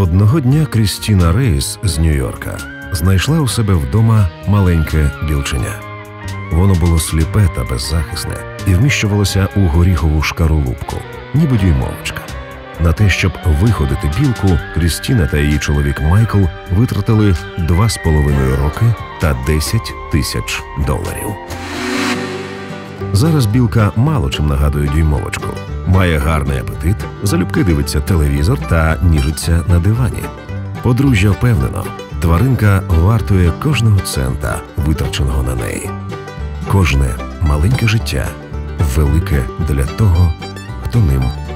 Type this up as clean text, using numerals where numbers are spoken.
Одного дня Крістіна Рейс з Нью-Йорка знайшла у себе вдома маленьке білченя. Воно було сліпе та беззахисне і вміщувалося у горіхову шкаролупку, ніби дюймовочка. На те, щоб виходити білку, Крістіна та її чоловік Майкл витратили 2,5 роки та $10 тисяч. Зараз білка мало чим нагадує дюймовочку. Має гарний апетит, залюбки дивиться телевізор та ніжиться на дивані. Подружжя впевнено, тваринка вартує кожного цента, витраченого на неї. Кожне маленьке життя велике для того, хто ним